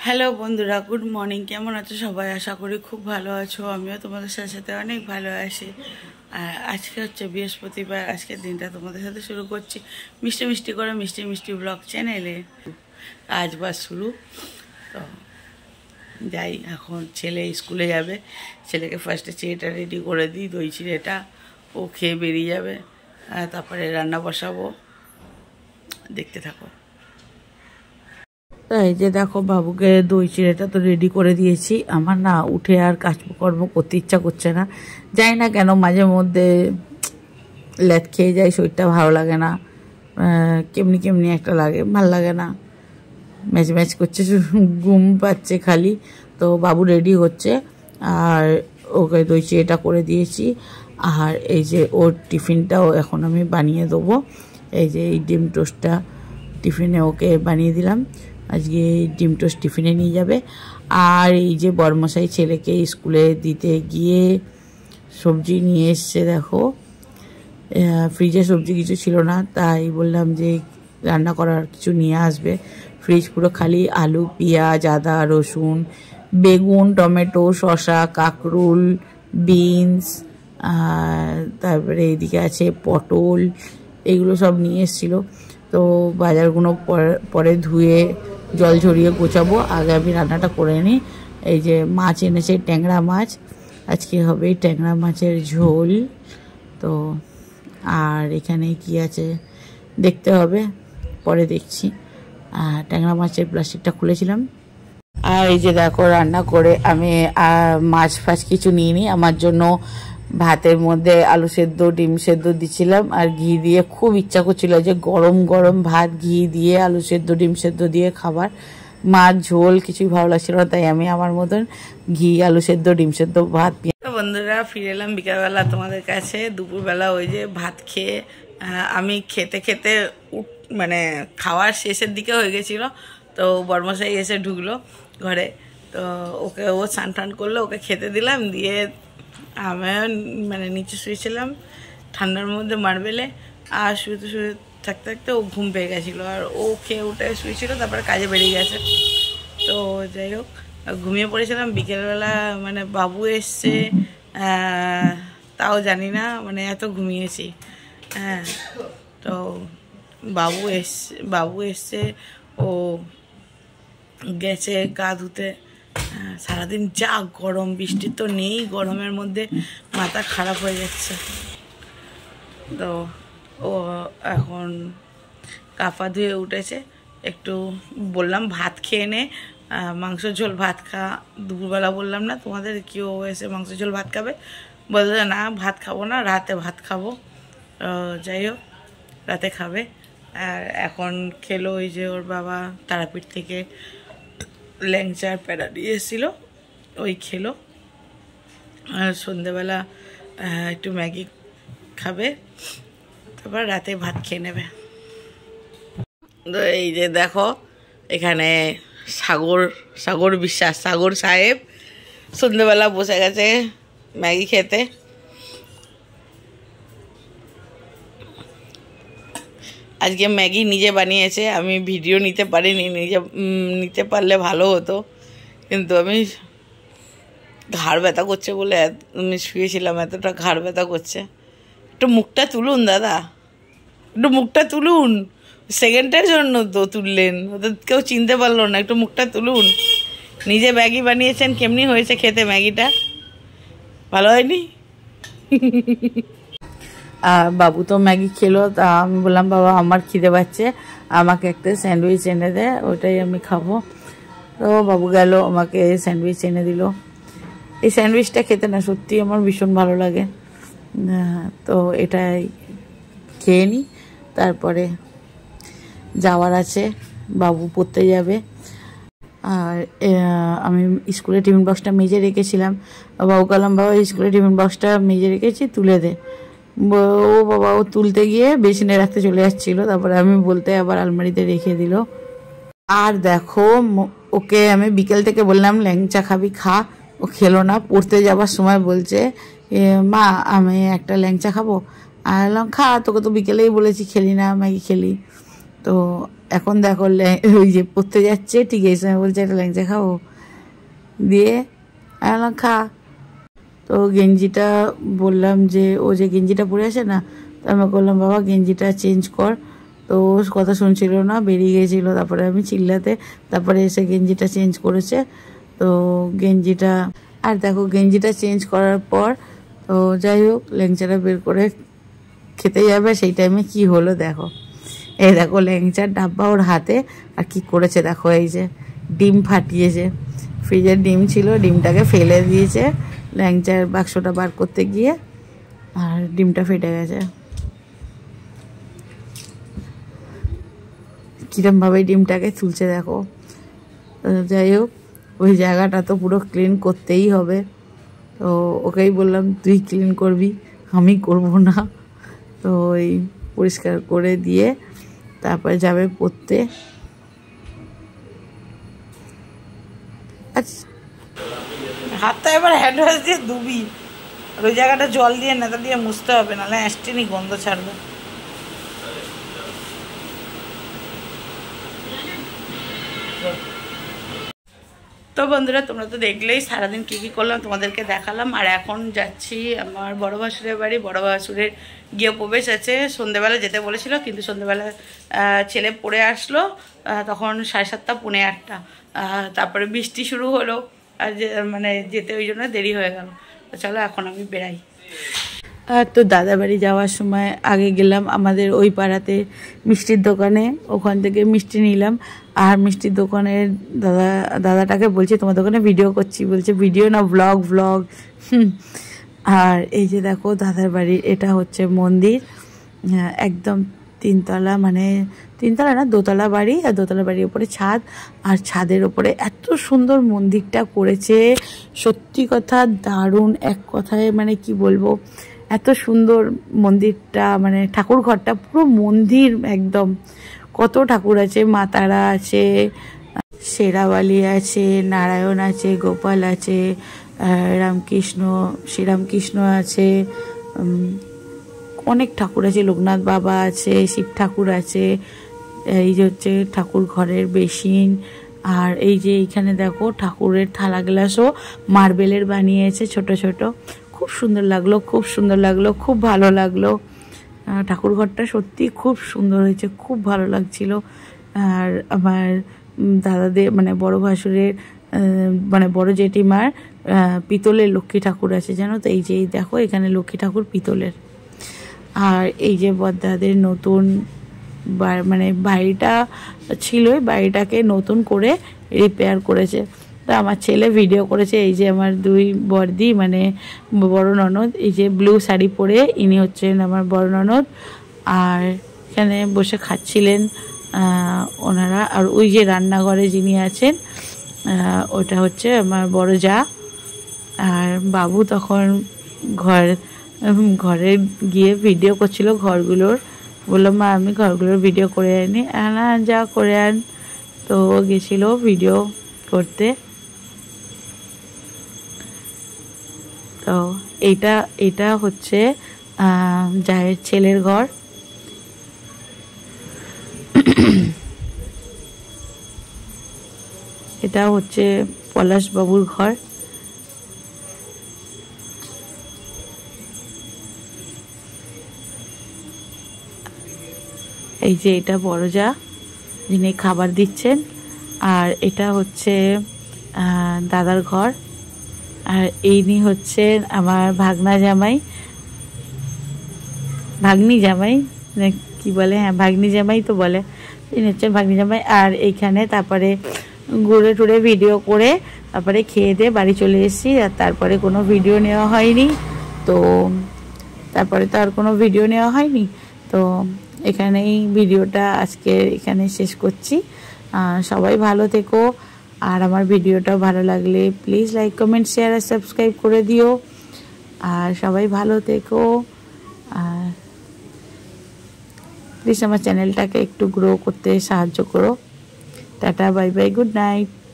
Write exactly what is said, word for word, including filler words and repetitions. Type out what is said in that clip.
Hello বন্ধুরা, good morning. কেমন আছো সবাই? আশা করি খুব ভালো আছো। আমিও তোমাদের সাথে সাথে অনেক ভালো আছি। আর আজকে হচ্ছে বৃহস্পতিবার। আজকের দিনটা তোমাদের সাথে শুরু করছি মিষ্টি মিষ্টি করে মিষ্টি মিষ্টি ব্লগ চ্যানেলে। কাজ বাজ শুরু। তো যাই, এখন ছেলে স্কুলে যাবে। ছেলেকে ফার্স্টে চিড়েটা রেডি করে দিই, দই চিড়েটা। ও খেয়ে বেরিয়ে যাবে, তারপরে রান্না বসাবো। দেখতে থাকো। এই যে দেখো, বাবুকে দই চিড়েটা তো রেডি করে দিয়েছি। আমার না উঠে আর কাজকর্ম করতে ইচ্ছা করছে না, যাই না কেন মাঝে মধ্যে লেট খেয়ে যায়, শরীরটা ভালো লাগে না, কেমনি কেমনি একটা লাগে, ভাল লাগে না, ম্যাচ ম্যাচ করছে, ঘুম পাচ্ছে খালি। তো বাবু রেডি হচ্ছে আর ওকে দই চিড়েটা করে দিয়েছি। আর এই যে ওর টিফিনটাও এখন আমি বানিয়ে দেবো। এই যে এই ডিম টোস্টটা টিফিনে ওকে বানিয়ে দিলাম। আজকে ডিম টোস্ট টিফিনে নিয়ে যাবে। আর এই যে বড়মশাই ছেলেকে স্কুলে দিতে গিয়ে সবজি নিয়ে এসছে। দেখো, ফ্রিজে সবজি কিছু ছিল না, তাই বললাম যে রান্না করার কিছু নিয়ে আসবে। ফ্রিজ পুরো খালি আলু, পেঁয়াজ, আদা, রসুন, বেগুন, টমেটো, শসা, কাঁকরোল, বিনস, তারপরে এইদিকে আছে পটল, এগুলো সব নিয়ে এসেছিলো। তো বাজারগুলো পরে ধুয়ে জল ঝরিয়ে গোছাবো, আগে আমি রান্নাটা করে নিই। এই যে মাছ এনেছে, ট্যাংরা মাছ। আজকে হবে ট্যাংরা মাছের ঝোল। তো আর এখানে কি আছে দেখতে হবে, পরে দেখছি। আর ট্যাংরা মাছের প্লাস্টিকটা খুলেছিলাম। আর এই যে দেখো, রান্না করে আমি মাছ ফাছ কিছু নিয়ে নিই। আমার জন্য ভাতের মধ্যে আলু সেদ্ধ, ডিম সেদ্ধ দিচ্ছিলাম আর ঘি দিয়ে। খুব ইচ্ছা করছিল যে গরম গরম ভাত, ঘি দিয়ে, আলু সেদ্ধ, ডিম সেদ্ধ দিয়ে খাবার। মাছ ঝোল কিছুই ভালো লাগছিল না, তাই আমি আমার মতন ঘি, আলু সেদ্ধ, ডিম সেদ্ধ, ভাত। বন্ধুরা, ফিরে এলাম বিকালবেলা তোমাদের কাছে। দুপুরবেলা ওই যে ভাত খেয়ে আমি খেতে খেতে মানে খাওয়ার শেষের দিকে হয়ে গেছিলো। তো বড়মশাই এসে ঢুকলো ঘরে। তো ওকে ও স্নান টান করলো, ওকে খেতে দিলাম। দিয়ে আমি মানে নিচে শুয়েছিলাম ঠান্ডার মধ্যে মার্বেলে। আর শুতে শুয়ে থাকতে থাকতে ও ঘুম পেয়ে গেছিলো। আর ও খেয়ে উঠে শুয়েছিল, তারপরে কাজে বেরিয়ে গেছে। তো যাই হোক, ঘুমিয়ে পড়েছিলাম। বিকেলবেলা মানে বাবু এসছে, তাও জানি না, মানে এত ঘুমিয়েছি। হ্যাঁ, তো বাবু এসছে বাবু এসছে ও গেছে গা ধুতে। সারাদিন যা গরম, বৃষ্টি তো নেই, গরমের মধ্যে মাথা খারাপ হয়ে যাচ্ছে। তো ও এখন কাপা ধুয়ে উঠেছে। একটু বললাম ভাত খেয়ে নে, মাংস ঝোল ভাত খা। দুপুরবেলা বললাম না তোমাদের, কেউ এসে মাংস ঝোল ভাত খাবে? বলছে না, ভাত খাবো না, রাতে ভাত খাবো। যাই হোক, রাতে খাবে। আর এখন খেলো ওই যে ওর বাবা তারাপীঠ থেকে ল্যাংচার প্যাড়া দিয়ে এসেছিলো, ওই খেলো। আর সন্ধ্যেবেলা একটু ম্যাগি খাবে, তারপর রাতে ভাত খেয়ে নেবে। তো এই যে দেখো, এখানে সাগর সাগর বিশ্বাস, সাগর সাহেব সন্ধ্যেবেলা বসে গেছে ম্যাগি খেতে। আজকে ম্যাগি নিজে বানিয়েছে, আমি ভিডিও নিতে পারিনি। নিজে নিতে পারলে ভালো হতো, কিন্তু আমি ঘাড় ব্যথা করছে বলে আমি শুয়েছিলাম, এতটা ঘাড় ব্যথা করছে। একটু মুখটা তুলুন দাদা, একটু মুখটা তুলুন। সেকেন্ডের জন্য তো তুললেন, ওদের কেউ চিনতে পারলো না। একটু মুখটা তুলুন। নিজে ম্যাগি বানিয়েছেন, কেমনি হয়েছে খেতে ম্যাগিটা? ভালো হয়নি? বাবু তো ম্যাগি খেলো। তা আমি বললাম, বাবা আমার খিদে পাচ্ছে, আমাকে একটা স্যান্ডউইচ এনে দে, ওটাই আমি খাবো। তো বাবু গেল, আমাকে স্যান্ডউইচ এনে দিল। এই স্যান্ডউইচটা খেতে না সত্যি আমার ভীষণ ভালো লাগে। তো এটাই খেয়ে নিই, তারপরে যাওয়ার আছে, বাবু পড়তে যাবে। আর আমি স্কুলের টিফিন বক্সটা মেজে রেখেছিলাম। বাবু বললাম, বাবা স্কুলের টিফিন বক্সটা মেজে রেখেছি, তুলে দে। ও বাবা, ও তুলতে গিয়ে বেসিনে রাখতে চলে যাচ্ছিলো, তারপরে আমি বলতে আবার আলমারিতে রেখে দিল। আর দেখো, ওকে আমি বিকেল থেকে বললাম ল্যাংচা খাবি, খা। ও খেলো না। পড়তে যাবার সময় বলছে, মা আমি একটা ল্যাংচা খাবো। আর বললাম, খা, তোকে তো বিকেলেই বলেছি খেলি না, ম্যাগি খেলি। তো এখন দেখো ওই যে পড়তে যাচ্ছে, ঠিক এই সময় বলছে একটা ল্যাংচা খাবো, দিয়ে আলাম খা। তো গেঞ্জিটা বললাম যে ও যে গেঞ্জিটা পরে আসে না, তো আমি বললাম বাবা গেঞ্জিটা চেঞ্জ কর। তো কথা শুনছিল না, বেরিয়ে গিয়েছিলো। তারপরে আমি চিল্লাতে তারপরে এসে গেঞ্জিটা চেঞ্জ করেছে। তো গেঞ্জিটা আর দেখো গেঞ্জিটা চেঞ্জ করার পর তো যাই হোক ল্যাংচাটা বের করে খেতে যাবে, সেই টাইমে কি হলো দেখো। এই দেখো ল্যাংচার ডাব্বা ওর হাতে, আর কি করেছে দেখো, এই যে ডিম ফাটিয়েছে। ফ্রিজের ডিম ছিল, ডিমটাকে ফেলে দিয়েছে ল্যাংচার বাক্সটা বার করতে গিয়ে, আর ডিমটা ফেটে গেছে। কিরমভাবে ডিমটাকে তুলছে দেখো। যাই হোক ওই জায়গাটা তো পুরো ক্লিন করতেই হবে। তো ওকেই বললাম তুই ক্লিন করবি, আমি করব না। তো ওই পরিষ্কার করে দিয়ে তারপরে যাবে পড়তে। আচ্ছা হাতটা এবার হ্যান্ড ওয়াশ দিয়ে ধুবি, আর ওই জায়গাটা জল দিয়ে নেতা দিয়ে মুছতে হবে, নাহলে অ্যাস্টিনি গন্ধ ছাড়বে। তো বন্ধুরা তোমরা তো দেখলেই সারাদিন কী কী করলাম তোমাদেরকে দেখালাম। আর এখন যাচ্ছি আমার বড় ভাসুরের বাড়ি। বড় ভাসুরের গৃহপ্রবেশ আছে, সন্ধ্যেবেলা যেতে বলেছিল, কিন্তু সন্ধ্যেবেলা ছেলে পড়ে আসলো তখন সাড়ে সাতটা পৌনে আটটা, তারপরে বৃষ্টি শুরু হলো, আর যে মানে যেতে ওই জন্য দেরি হয়ে গেল। তো চলো এখন আমি বেরাই। আর তো দাদা বাড়ি যাওয়ার সময় আগে গেলাম আমাদের ওই পাড়াতে মিষ্টির দোকানে, ওখান থেকে মিষ্টি নিলাম। আর মিষ্টির দোকানের দাদা দাদাটাকে বলছি তোমার দোকানে ভিডিও করছি, বলছে ভিডিও না ব্লগ ব্লগ। আর এই যে দেখো দাদার বাড়ির এটা হচ্ছে মন্দির, একদম তিনতলা, মানে তিনতলা না দোতলা বাড়ি, আর দোতলা বাড়ির ওপরে ছাদ, আর ছাদের ওপরে এত সুন্দর মন্দিরটা করেছে, সত্যি কথা দারুণ। এক কথায় মানে কি বলবো, এত সুন্দর মন্দিরটা, মানে ঠাকুর ঘরটা পুরো মন্দির একদম। কত ঠাকুর আছে, মা তারা আছে, শেরাওয়ালি আছে, নারায়ণ আছে, গোপাল আছে, রামকৃষ্ণ শ্রীরামকৃষ্ণ আছে, অনেক ঠাকুর আছে, লোকনাথ বাবা আছে, শিব ঠাকুর আছে। এই যে হচ্ছে ঠাকুর ঘরের বেসিন। আর এই যে এইখানে দেখো ঠাকুরের থালা গ্লাসও মার্বেলের বানিয়েছে ছোট ছোট, খুব সুন্দর লাগলো, খুব সুন্দর লাগলো, খুব ভালো লাগলো। ঠাকুর ঘরটা সত্যি খুব সুন্দর হয়েছে, খুব ভালো লাগছিল। আর আমার দাদাদের মানে বড় ভাসুরের মানে বড় জেঠিমার পিতলের লক্ষ্মী ঠাকুর আছে জানো তো, এই যে দেখো এখানে লক্ষ্মী ঠাকুর পিতলের। আর এই যে বড়দাদের নতুন মানে বাড়িটা ছিল, বাড়িটাকে নতুন করে রিপেয়ার করেছে। তো আমার ছেলে ভিডিও করেছে। এই যে আমার দুই বড়দি মানে বড় ননদ, এই যে ব্লু শাড়ি পরে ইনি হচ্ছেন আমার বড় ননদ, আর এখানে বসে খাচ্ছিলেন ওনারা। আর ওই যে রান্নাঘরে যিনি আছেন ওটা হচ্ছে আমার বড় জা। আর বাবু তখন ঘর ঘরে গিয়ে ভিডিও করছিল ঘরগুলোর, বললো মা আমি ঘরগুলোর ভিডিও করে আনি, না যা করে আন। তো গেছিল ভিডিও করতে। তো এইটা এটা হচ্ছে জায়ের ছেলের ঘর। এটা হচ্ছে পলাশ বাবুর ঘর। এই যে এটা বড় যা যিনি খাবার দিচ্ছেন, আর এটা হচ্ছে দাদার ঘর। আর ইনি হচ্ছেন আমার ভাগনা জামাই, ভাগ্নি জামাই কি বলে, হ্যাঁ ভাগ্নি জামাই তো বলে, ইনি হচ্ছেন ভাগ্নি জামাই। আর এইখানে তারপরে ঘুরে টুরে ভিডিও করে তারপরে খেয়ে দিয়ে বাড়ি চলে এসেছি। আর তারপরে কোনো ভিডিও নেওয়া হয়নি, তো তারপরে তো আর কোনো ভিডিও নেওয়া হয়নি। তো এখানেই ভিডিওটা আজকে এখানে শেষ করছি। সবাই ভালো থেকো, আর আমার ভিডিওটা ভালো লাগলে প্লিজ লাইক কমেন্ট শেয়ার আর সাবস্ক্রাইব করে দিও। আর সবাই ভালো থেকো, আর প্লিজ আমার চ্যানেলটাকে একটু গ্রো করতে সাহায্য করো। Tata bye bye, good night.